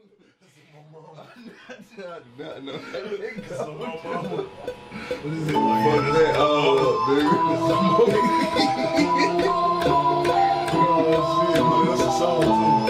I do not know that nigga. What is it? Fuck that all up, nigga. Oh shit, man, that's a song too.